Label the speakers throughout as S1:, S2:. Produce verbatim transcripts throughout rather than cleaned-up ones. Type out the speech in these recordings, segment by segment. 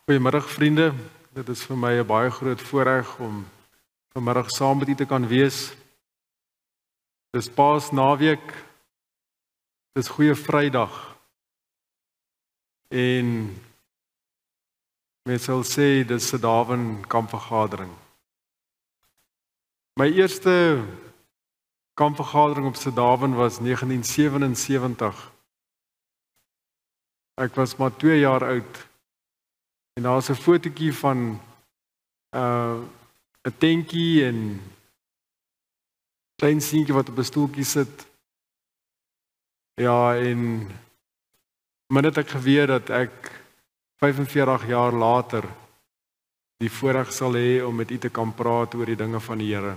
S1: Goeiemiddag vriende, dit is vir my 'n baie groot voorreg om vanmiddag saam met u te kan wees. Dis Paasnaweek, dis goeie Vrydag en mens sal sê dis se Dawen Kampvergadering. My eerste kampvergadering op se Dawen was negentien sewensewentig. Ek was maar twee jaar oud. En daar is 'n fotootjie van uh, 'n tentjie en 'n klein seentjie wat op 'n stoeltjie sit. Ja, en maar net ek geweet dat ek vyfenveertig jaar later die voorreg sal hê om met u te kan praat oor die dinge van die Here.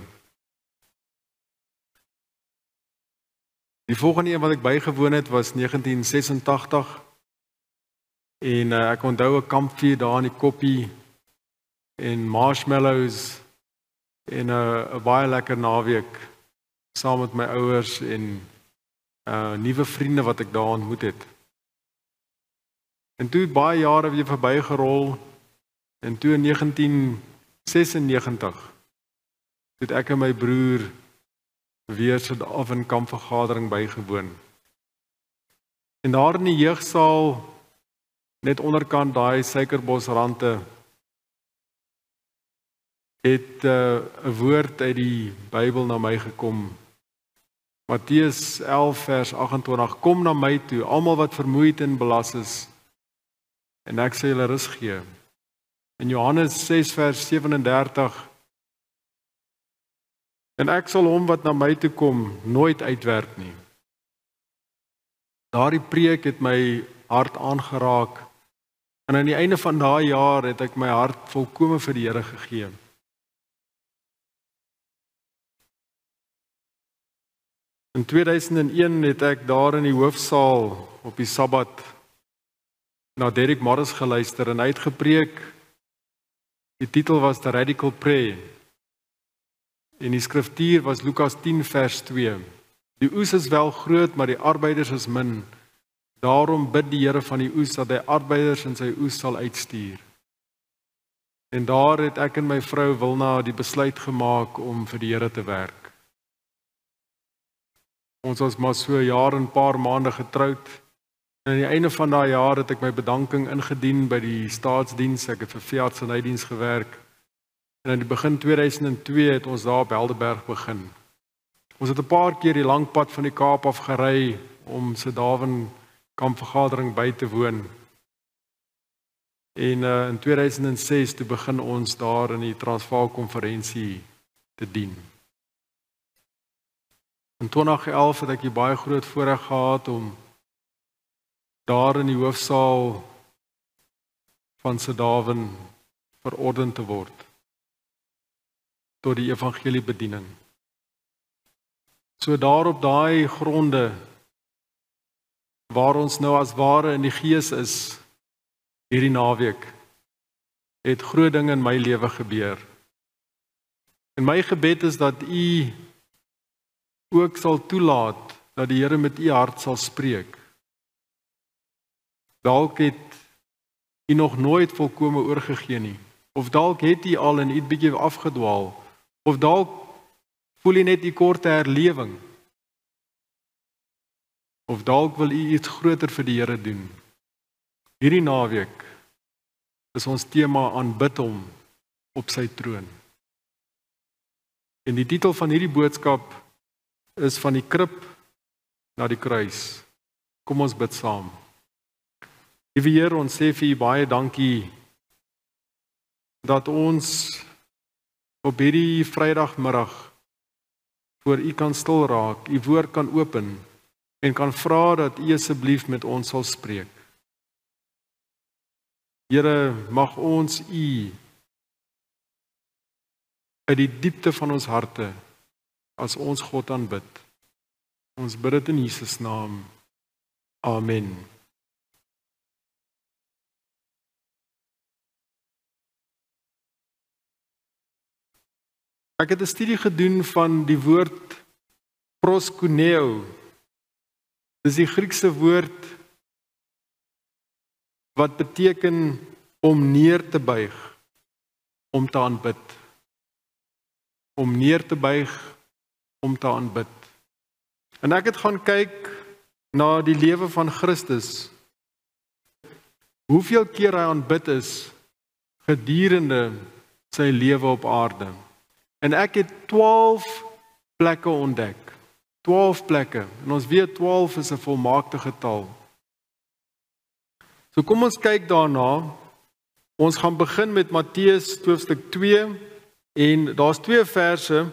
S1: Die volgende een wat ek bygewoon het was negentien sesentagtig. En uh, ek onthou 'n kampvuur daar in die koppie en marshmallows en 'n uh, baie lekker naweek saam met my ouers en uh, nuwe vriende wat ek daar ontmoet het. En toe baie jare weer verbygerol en toe in negentien sesennegentig het ek en my broer weer so 'n kampvergadering bygewoon. En daar in die jeugsaal net onderkant daai suikerbosrande het 'n uh, woord uit die Bybel na my gekom. Matteus elf vers agt-en-twintig: Kom na my toe, almal wat vermoeid en belas is, en ek sal julle rus gee. In Johannes ses vers sewenendertig: En ek sal hom wat na my toe kom nooit uitwerp nie. Daardie preek het my hart aangeraak. En aan die einde van daai jaar het ek my hart volkome vir die Here gegee. In tweeduisend een het ek daar in die hoofsaal op die Sabbat na Derek Morris geluister en hy het gepreek. Die titel was The Radical Prayer. En die skriftuur was Lukas tien vers twee. Die oes is wel groot, maar die arbeiders is min. Daarom bid die Here van die oes dat hy arbeiders in sy oes sal uitstuur. En daar het ek en my vrou Wilna die besluit gemaak om vir die Here te werk. Ons was maar so 'n jaar en 'n paar maande getroud. En aan die einde van daai jaar het ek my bedanking ingedien by die staatsdiens. Ek het vir veeartsenydiens gewerk. En in die begin tweeduisend twee het ons daar op Helderberg begin. Ons het 'n paar keer die lang pad van die Kaap af gery om se Dawen Kampvergadering by te woon. En uh, in tweeduisend ses toe begin ons daar in die Transvaal konferensie te dien. In twintig elf het ek die baie groot voorreg gehad om daar in die hoofsaal van se Dawen verorden te word tot die evangeliebediening. So daar op daai gronde waar ons nou as ware in die gees is hierdie naweek, het groot dinge in my lewe gebeur. En my gebed is dat u ook sal toelaat dat die Here met u hart sal spreek. Dalk het u nog nooit volkome oorgegee nie, of dalk het u al en u het bietjie afgedwaal, of dalk voel u net u korte herlewing. Of dalk wil u iets groter vir die Here doen. Hierdie naweek is ons tema aanbid hom op sy troon. En die titel van hierdie boodskap is van die Krip na die Kruis. Kom ons bid saam. Liewe Heer, ons sê vir u baie dankie dat ons op hierdie Vrydagmiddag voor u kan stil raak, u woord kan open en kan vra dat u asseblief met ons sal spreek. Here, mag ons u uit die diepte van ons harte as ons God aanbid. Ons bid dit in Jesus naam. Amen. Ek het 'n studie gedoen van die woord proskuneo. Dis die Griekse woord wat beteken om neer te buig, om te aanbid. Om neer te buig, om te aanbid. En ek het gaan kyk na die lewe van Christus. Hoeveel keer hy aanbid is gedurende sy lewe op aarde. En ek het twaalf plekke ontdek. twaalf plekke. En ons weet twaalf is 'n volmaakte getal. So kom ons kyk daarna. Ons gaan begin met Matteus hoofstuk twee en daar's twee verse.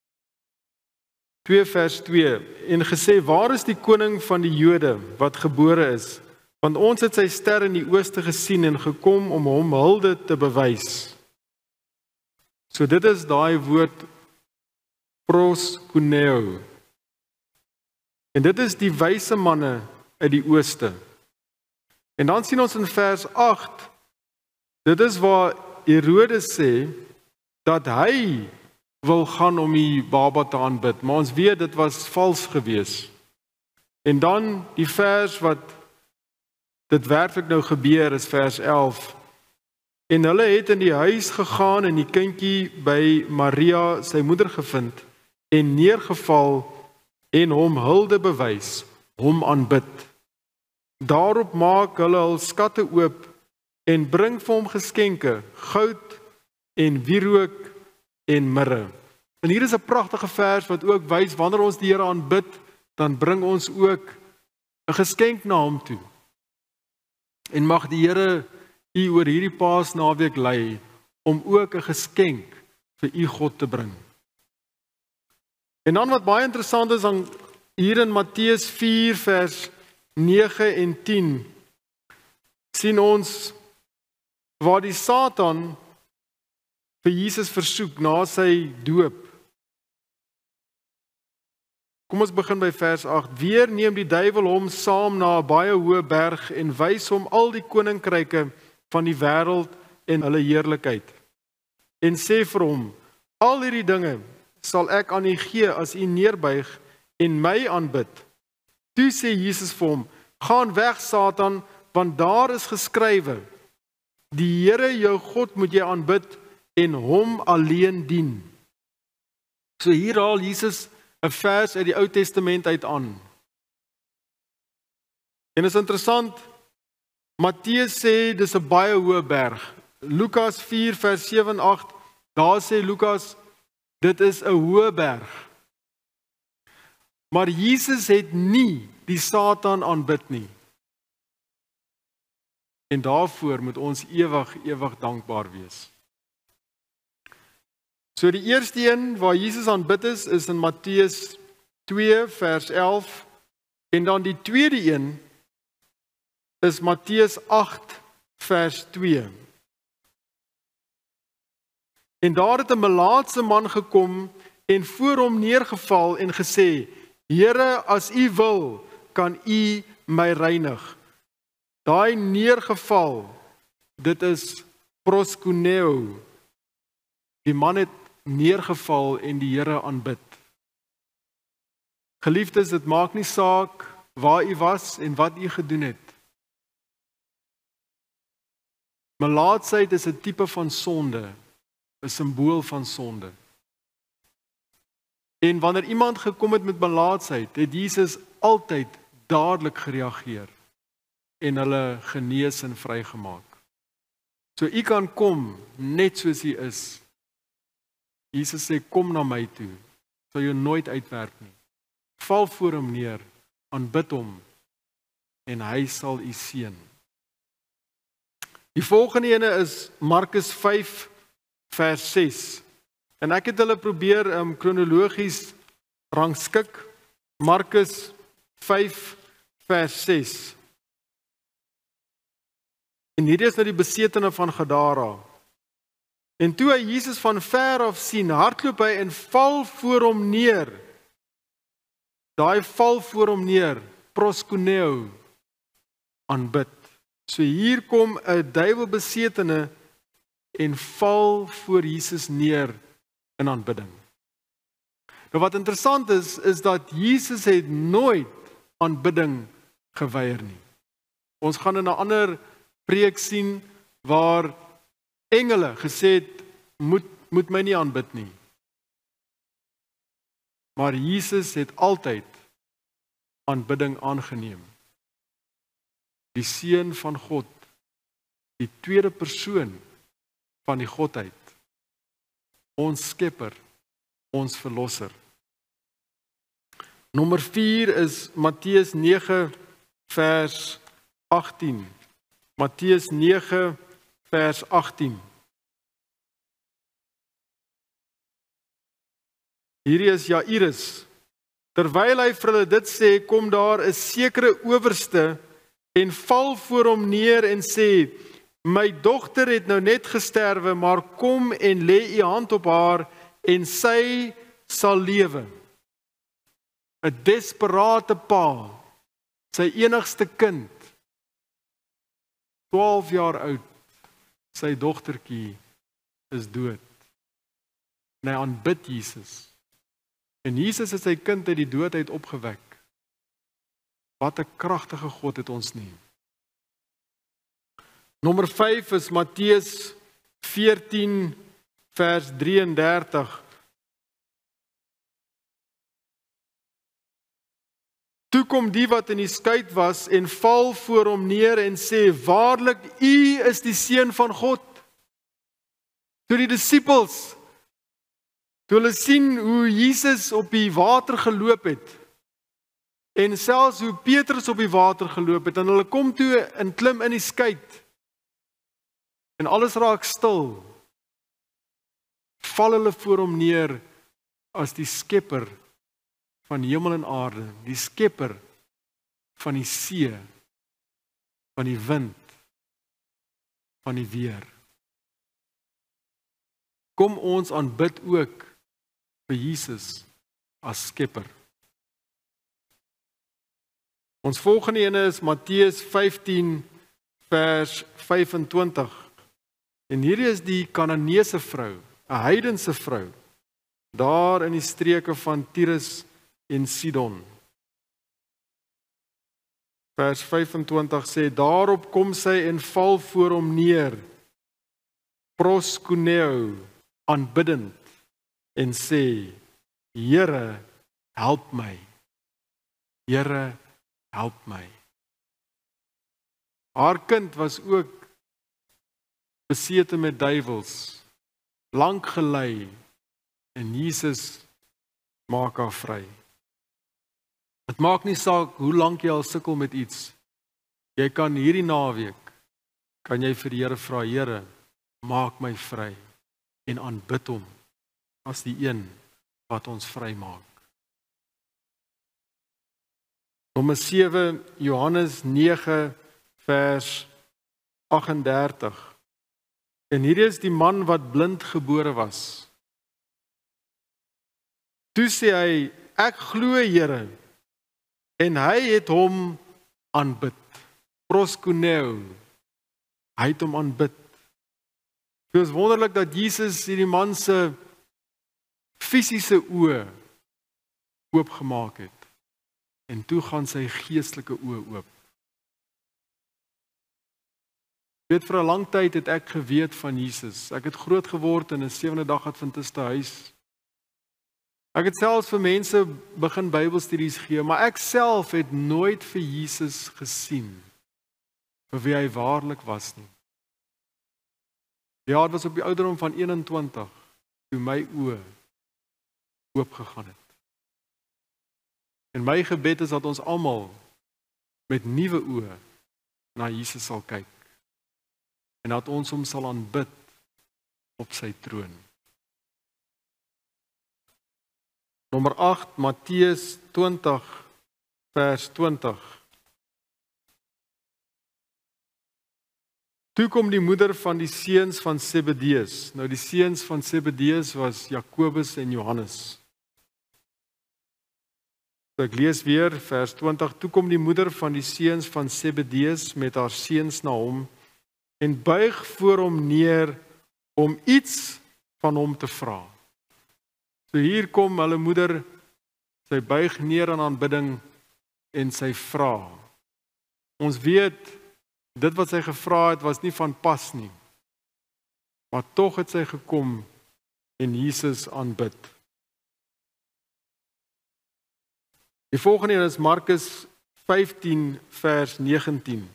S1: twee vers twee en gesê, waar is die koning van die Jode wat gebore is? Want ons het sy ster in die ooste gesien en gekom om hom hulde te bewys. So dit is daai woord proskuneo. En dit is die wyse manne uit die ooste. En dan sien ons in vers agt, dit is waar Herodes sê, dat hy wil gaan om die baba te aanbid, maar ons weet dit was vals gewees. En dan die vers wat dit werklik nou gebeur is vers elf. En hulle het in die huis gegaan en die kindjie by Maria sy moeder gevind en neergeval en hom hulde bewys, hom aanbid. Daarop maak hulle hul skatte oop en bring vir hom geskenke, goud en wierook en mirre. En hier is 'n pragtige vers wat ook wys wanneer ons die Here aanbid, dan bring ons ook 'n geskenk na hom toe. En mag die Here u oor hierdie Paasnaweek lei om ook 'n geskenk vir u God te bring. En dan wat baie interessant is dan hier in Matteus vier vers nege en tien sien ons waar die Satan vir Jesus versoek na sy doop. Kom ons begin by vers agt. Weer neem die duiwel hom saam na 'n baie hoë berg en wys hom al die koninkryke van die wêreld en hulle heerlikheid. En sê vir hom, al hierdie dinge sal ek aan u gee as u neerbuig en my aanbid. Toe sê Jesus vir hom, gaan weg Satan, want daar is geskrywe, die Here jou God moet jy aanbid en hom alleen dien. So hier haal Jesus 'n vers uit die Ou Testament uit aan. En is interessant, Matteus sê dis 'n baie hoë berg. Lukas vier vers sewe en agt, daar sê Lukas, dit is 'n hoë berg. Maar Jesus het nie die Satan aanbid nie. En daarvoor moet ons ewig, ewig dankbaar wees. So die eerste een waar Jesus aanbid is, is in Matteus twee vers elf. En dan die tweede een is Matteus agt vers twee. En daar het 'n melaatse man gekom en voor hom neergeval en gesê, Here, as u wil, kan u my reinig. Daai neergeval, dit is proskuneo. Die man het neergeval en die Here aanbid. Geliefdes, dit maak nie saak waar u was en wat u gedoen het. Melaatsheid is 'n tipe van sonde, 'n simbool van sonde. En wanneer iemand gekom het met melaatsheid, het Jesus altyd dadelik gereageer en hulle genees en vrygemaak. So u kan kom net soos u is. Jesus sê, kom na my toe, sal jou nooit uitwerp nie. Val voor hom neer, aanbid hom, en hy sal u seën. Die volgende ene is Markus vyf, vers ses. En ek het hulle probeer um, kronologies rangskik. Markus vyf, vers ses. En hierdie is nou die besetene van Gadara. En toe hy Jesus van ver af sien, hardloop hy en val voor hom neer. Daai val voor hom neer, proskuneo, aanbid. So hier kom 'n duiwelbesetene en val voor Jesus neer in aanbidding. Nou wat interessant is, is dat Jesus het nooit aanbidding geweier nie. Ons gaan in 'n ander preek sien waar engele gesê het, moet, moet my nie aanbid nie. Maar Jesus het altyd aanbidding aangeneem. Die Seun van God, die tweede persoon van die Godheid, ons Skepper, ons Verlosser. Nommer vier is Matteus nege vers agttien. Matteus nege vers agttien. Hierdie is Jairus. Terwyl hy vir hulle dit sê, kom daar 'n sekere owerste en val voor hom neer en sê, my dogter het nou net gesterwe, maar kom en lê u hand op haar en sy sal lewe. 'n Desperate pa, sy enigste kind, twaalf jaar oud, sy dogtertjie is dood. En hy aanbid Jesus. En Jesus het sy kind uit die dood uit opgewek. Wat 'n kragtige God het ons nie. Nommer vyf is Matteus veertien vers drieëndertig. Toe kom die wat in die skuit was en val voor hom neer en sê, waarlik, u is die Seun van God. Toe die disippels, toe hulle sien hoe Jesus op die water geloop het, en selfs hoe Petrus op die water geloop het, en hulle kom toe en klim in die skuit, en alles raak stil, val hulle voor hom neer as die Skepper van hemel en aarde, die Skepper van die see, van die wind, van die weer. Kom ons aanbid ook vir Jesus as Skepper. Ons volgende ene is Matteus vyftien vers vyfentwintig. En hierdie is die Kananeese vrou, 'n heidense vrou, daar in die streke van Tyrus en Sidon. Vers vyfentwintig sê, daarop kom sy en val voor hom neer, proskuneo, aanbiddend, en sê, Here, help my. Here, help my. Haar kind was ook besete met duiwels, lank gelei, en Jesus maak haar vry. Het maak nie saak hoe lank jy al sukkel met iets. Jy kan hierdie naweek, kan jy vir die Here vra, Here, maak my vry, en aanbid hom, as die een wat ons vry maak. Nommer sewe, Johannes nege, vers agt-en-dertig. En hier is die man wat blind gebore was. Toe sê hy, ek glo Here, en hy het hom aanbid. Proskuneo, hy het hom aanbid. Het is wonderlik dat Jesus hierdie man se fisiese oë oopgemaak het. En toe gaan sy geestelike oë oop. Weet, vir 'n lang tyd het ek geweet van Jesus. Ek het groot geword in 'n sewende dag Adventiste huis. Ek het selfs vir mense begin Bybelstudies gee, maar ek self het nooit vir Jesus gesien, vir wie hy waarlik was nie. Ja, het was op die ouderdom van eenentwintig, toe my oë oopgegaan het. En my gebed is dat ons almal met nuwe oë na Jesus sal kyk. En dat ons hom sal aanbid op sy troon. Nommer agt, Matteus twintig, vers twintig. Toe kom die moeder van die seuns van Zebedeus. Nou die seuns van Zebedeus was Jakobus en Johannes. So ek lees weer vers twintig. Toe kom die moeder van die seuns van Zebedeus met haar seuns na hom en buig voor hom neer om iets van hom te vra. So hier kom hulle moeder, sy buig neer aan aanbidding en sy vra. Ons weet Dit wat sy gevra het was nie van pas nie. Maar tog het sy gekom en Jesus aanbid. Die volgende een is Markus vyftien vers negentien.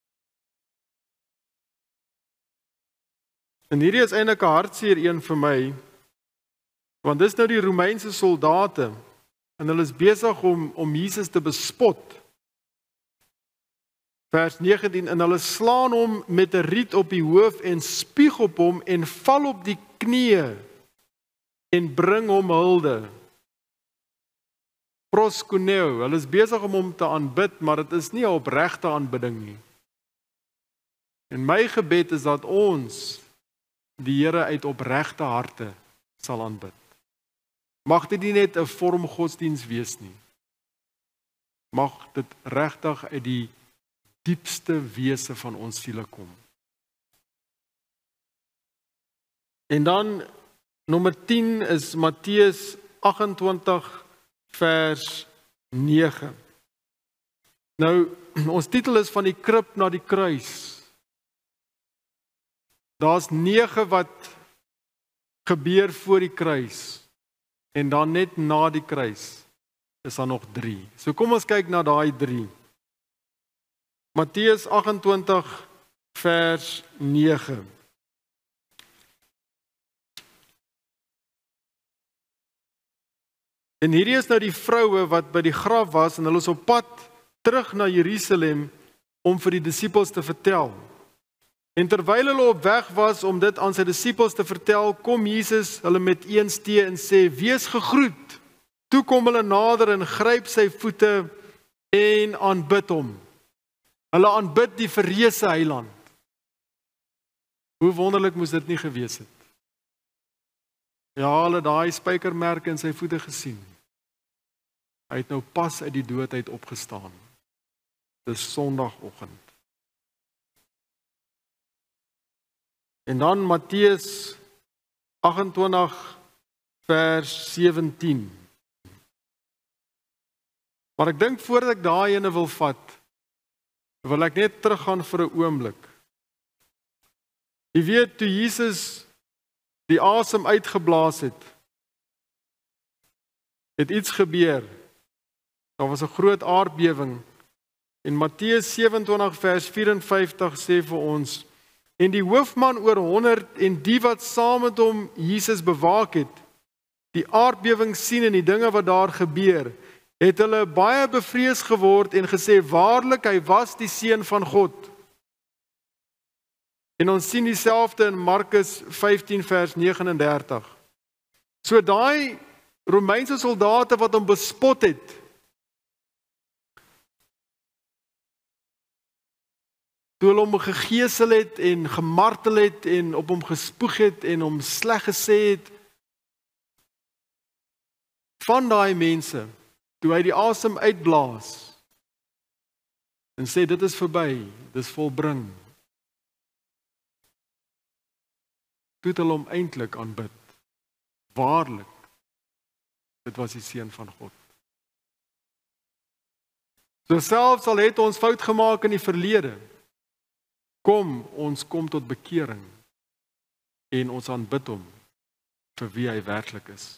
S1: En hierdie is eintlik 'n hartseer een vir my, want dis nou die Romeinse soldate, en hulle is besig om, om Jesus te bespot. Vers negentien, en hulle slaan hom met 'n riet op die hoof en spieg op hom en val op die knieë en bring hom hulde. Proskuneo, hulle is besig om hom te aanbid, maar dit is nie 'n opregte aanbidding nie. En my gebed is dat ons die Here uit opregte harte sal aanbid. Mag dit nie net 'n vorm godsdiens wees nie. Mag dit regtig uit die diepste wese van ons siele kom. En dan nommer tien is Matteus agt-en-twintig vers nege. Nou, ons titel is van die krib na die kruis. Daar's nege wat gebeur voor die kruis. En dan net na die kruis is daar nog drie. So kom ons kyk na daai drie. Matteus agt-en-twintig vers nege. En hierdie is nou die vroue wat by die graf was en hulle is op pad terug na Jerusalem om vir die disippels te vertel. En terwyl hulle op weg was om dit aan sy disippels te vertel, kom Jesus hulle met een stee en sê, wees gegroet. Toe kom hulle nader en gryp sy voete en aanbid hom. Hulle aanbid die verreëse heiland. Hoe wonderlik moes dit nie gewees het. Ja, hulle daai spykermerke in sy voete gesien. Hy het nou pas uit die dood uit opgestaan. Dis Sondagoggend. En dan Matteus agt-en-twintig vers sewentien. Maar ek dink voordat ek daai ene wil vat, wil ek net teruggaan vir 'n oomblik. Jy weet, toe Jesus die asem uitgeblaas het, het iets gebeur. Daar was 'n groot aardbewing. En Matteus sewentwintig vers vyf-en-vyftig sê vir ons, en die hoofman oor honderd en die wat saam met hom Jesus bewaak het, die aardbewing sien en die dinge wat daar gebeur, het hulle baie bevrees geword en gesê, waarlik, hy was die seun van God. En ons sien dieselfde in Markus vyftien vers nege en dertig. So daai Romeinse soldate wat hom bespot het, toe hulle hom gegeesel het en gemartel het en op hom gespoeg het en hom sleg gesê het, van daai mense, toe hy die asem uitblaas en sê dit is verby, dit is volbring, toe het hulle hom eintlik aanbid. Waarlik, dit was die seun van God. So selfs al het ons fout gemaak in die verlede, kom, ons kom tot bekering en ons aanbid hom vir wie hy werklik is.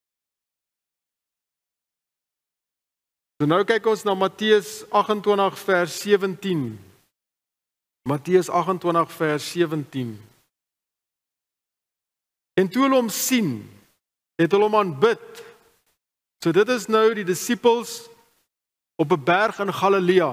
S1: So nou kyk ons na Matteus agt-en-twintig vers sewentien. Matteus agt-en-twintig vers sewentien. En toe hulle hom sien, het hulle hom aanbid. So dit is nou die disippels op 'n berg in Galilea.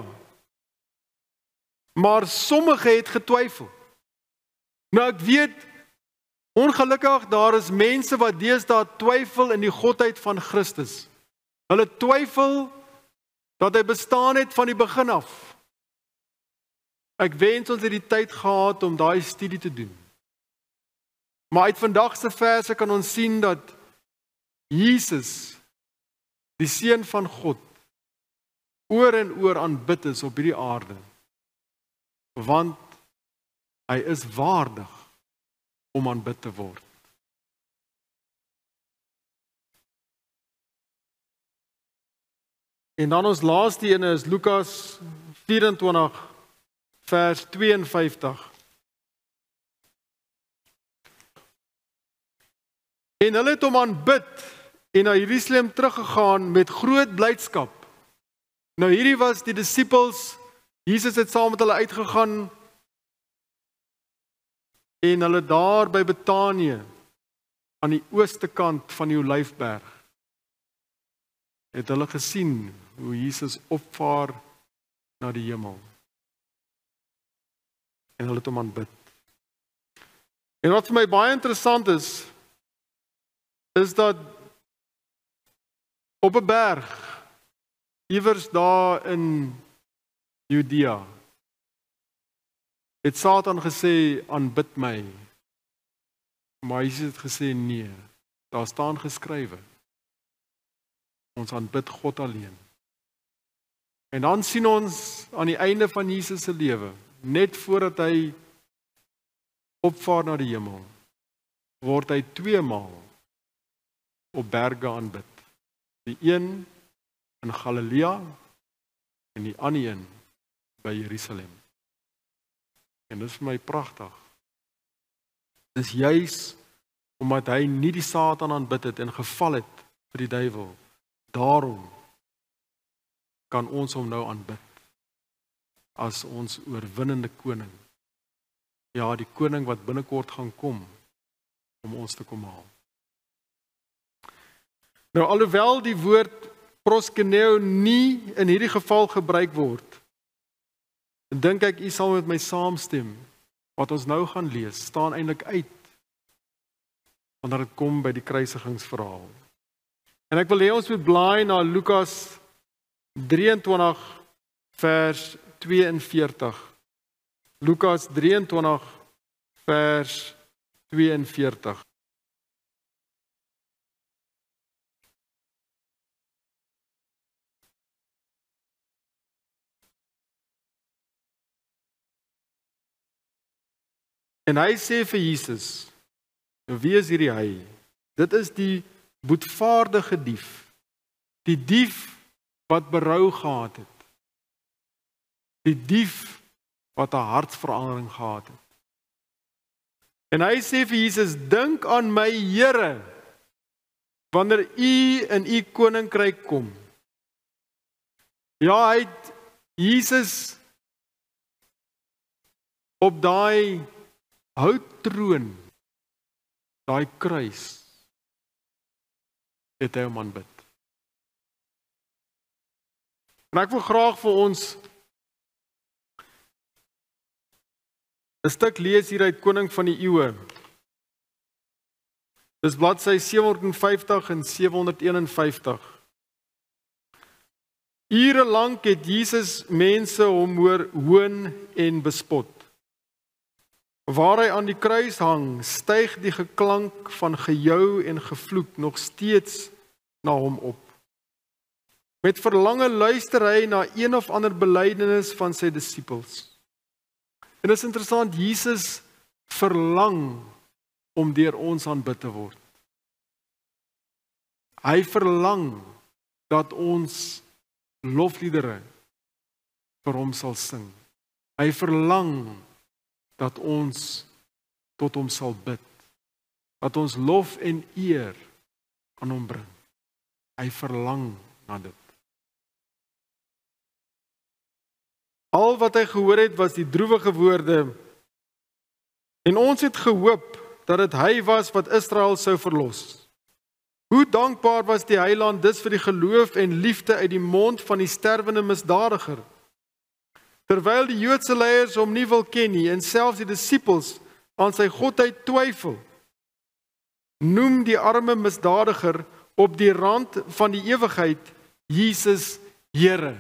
S1: Maar sommige het getwyfel. Nou ek weet, ongelukkig daar is mense wat deesdae twyfel in die godheid van Christus. Hulle twyfel dat hy bestaan het van die begin af. Ek wens ons het die tyd gehad om daai studie te doen. Maar uit vandag se verse kan ons sien dat Jesus, die seun van God, oor en oor aanbid is op hierdie aarde. Want hy is waardig om aanbid te word. En dan ons laaste ene is Lukas vyf-en-twintig vers tweeënvyftig. En hulle het hom aanbid en na Jerusalem teruggegaan met groot blydskap. Nou hierdie was die disippels, Jesus het saam met hulle uitgegaan en hulle daar by Betanië aan die ooste kant van die Olyfberg het hulle gesien hoe Jesus opvaar na die hemel. En hulle het hom aanbid. En wat vir my baie interessant is, is dat op 'n berg, iewers daar in Judea, het Satan gesê, aanbid my. Maar Jesus het gesê, nee, daar staan geskrywe. Ons aanbid God alleen. En dan sien ons aan die einde van Jesus se lewe, net voordat hy opvaar na die hemel, word hy twee maal op berge aanbid. Die een in Galilea en die ander een by Jerusalem. En dit is vir my pragtig. Dis juis omdat hy nie die Satan aanbid het en geval het vir die duiwel. Daarom kan ons hom nou aanbid as ons oorwinnende koning. Ja, die koning wat binnekort gaan kom om ons te kom haal. Nou, alhoewel die woord proskeneo nie in hierdie geval gebruik word, dink ek u sal met my saamstem, wat ons nou gaan lees, staan eintlik uit, wanneer dit kom by die kruisigingsverhaal. En ek wil hê ons moet blaai na Lukas drieëntwintig vers tweeënveertig. Lukas drieëntwintig vers tweeënveertig. En hy sê vir Jesus, wie is hierdie hy? Dit is die boetvaardige dief, die dief wat berou gehad het, die dief wat 'n hartsverandering gehad het. En hy sê vir Jesus, dink aan my Here, wanneer u in u koninkryk kom. Ja, hy het Jesus op daai houttroon, daai kruis, het hy hom aanbid. En ek wil graag vir ons 'n stuk lees hier uit Koning van die Eeue. Dis bladsy sewenhonderdvyftig en sewehonderdeenenvyftig. Ure lank het Jesus mense hom hoor hoon en bespot. Waar hy aan die kruis hang, styg die geklank van gejou en gevloek nog steeds na hom op. Met verlange luister hy na een of ander belydenis van sy disippels. En dit is interessant, Jesus verlang om deur ons aanbid te word. Hy verlang dat ons lofliedere vir hom sal sing. Hy verlang dat ons tot hom sal bid. Dat ons lof en eer aan hom bring. Hy verlang na dit. Al wat hy gehoor het was die droewige woorde, en ons het gehoop dat dit hy was wat Israel sou verlos. Hoe dankbaar was die Heiland dus vir die geloof en liefde uit die mond van die sterwende misdadiger. Terwyl die Joodse leiers hom nie wil ken nie, en selfs die disippels aan sy godheid twyfel, noem die arme misdadiger op die rand van die ewigheid Jesus Here.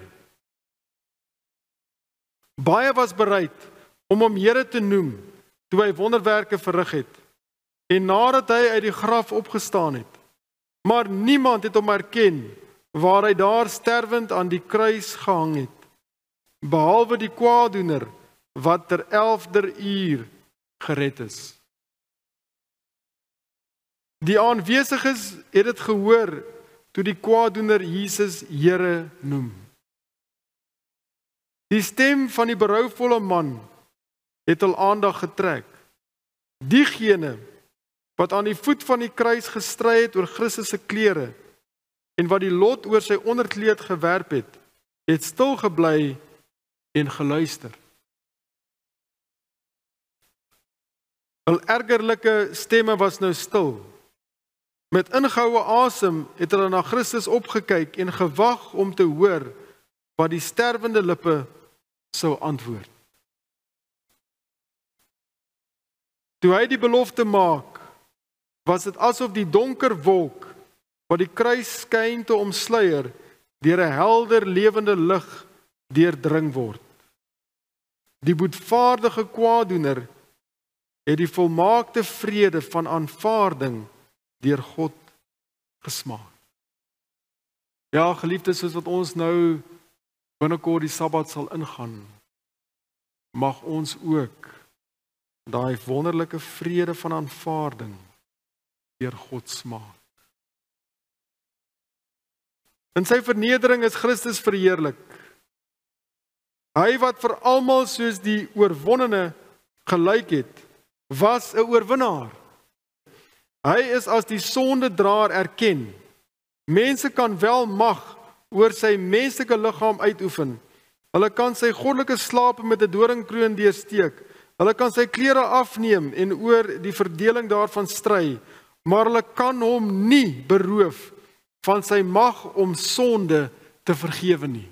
S1: Baie was bereid om hom Here te noem, toe hy wonderwerke verrig het, en nadat hy uit die graf opgestaan het. Maar niemand het hom herken, waar hy daar sterwend aan die kruis gehang het, behalwe die kwaadoener, wat ter elfder uur gered is. Die aanwesiges het dit gehoor, toe die kwaadoener Jesus Here noem. Die stem van die berouvolle man het hul aandag getrek. Diegene wat aan die voet van die kruis gestry het oor Christus se klere en wat die lot oor sy onderkleed gewerp het, het stil gebly en geluister. Hul ergerlike stemme was nou stil. Met ingehoue asem het hulle na Christus opgekyk en gewag om te hoor wat die sterwende lippe sou antwoord. Toe hy die belofte maak, was dit asof die donker wolk wat die kruis skyn te omsluier deur 'n helder lewende lig deurdring word. Die boetvaardige kwaadoener het die volmaakte vrede van aanvaarding deur God gesmaak. Ja, geliefdes, soos wat ons nou binnekort die Sabbat sal ingaan, mag ons ook daai wonderlike vrede van aanvaarding deur God smaak. In sy vernedering is Christus verheerlik. Hy wat vir almal soos die oorwonnene gelyk het, was 'n oorwinnaar. Hy is as die sondedraer erken. Mense kan wel mag oor sy menslike liggaam uitoefen. Hulle kan sy goddelike slape met 'n doringkroon deursteek. Hulle kan sy klere afneem en oor die verdeling daarvan stry, maar hulle kan hom nie beroof van sy mag om sonde te vergewe nie.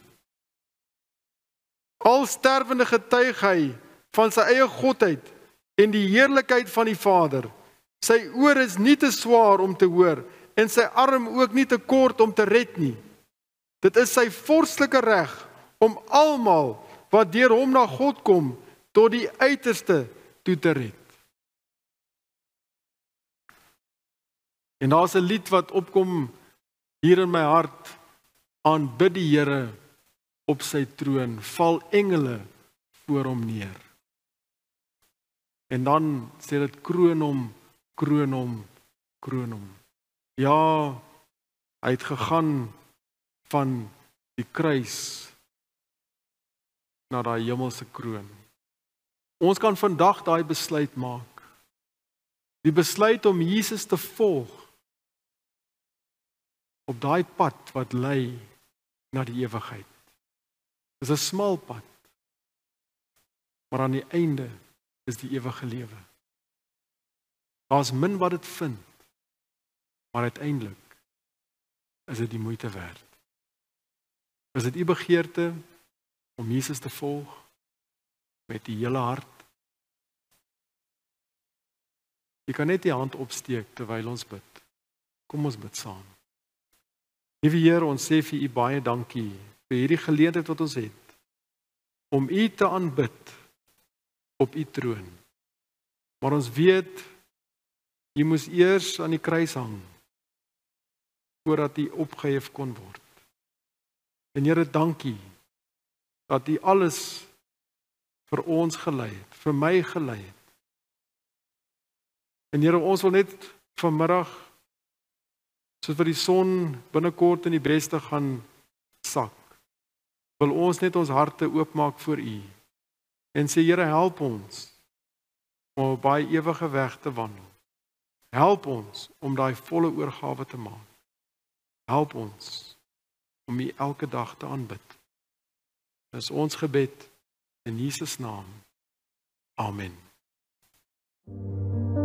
S1: Al sterwende getuig hy van sy eie godheid en die heerlikheid van die Vader. Sy oor is nie te swaar om te hoor en sy arm ook nie te kort om te red nie. Dit is sy vorslike reg om almal wat deur hom na God kom tot die uiterste toe te red. En daar's 'n lied wat opkom hier in my hart, aanbid die Here op sy troon, val engele voor hom neer. En dan sê dit kroon hom, kroon hom, kroon hom. Ja, hy het gegaan van die kruis na daai hemelse kroon. Ons kan vandag daai besluit maak. Die besluit om Jesus te volg op daai pad wat lei na die ewigheid. Dit is 'n smal pad, maar aan die einde is die ewige lewe. Daar's min wat dit vind, maar uiteindelik is dit die moeite werd. Is dit u begeerte om Jesus te volg met die hele hart? Jy kan net die hand opsteek terwyl ons bid. Kom ons bid saam. Liewe Here, ons sê vir u baie dankie vir hierdie geleentheid wat ons het om u te aanbid op u troon. Maar ons weet, u moes eers aan die kruis hang voordat u opgehef kon word. En Here, dankie dat u alles vir ons gelei het, vir my gelei het. En Here, ons wil net vanmiddag, soos wat die son binnekort in die beste gaan sak, wil ons net ons harte oopmaak voor u en sê, Here, help ons om op daai ewige weg te wandel. Help ons om daai volle oorgawe te maak. Help ons om u elke dag te aanbid. Dis ons gebed in Jesus naam. Amen.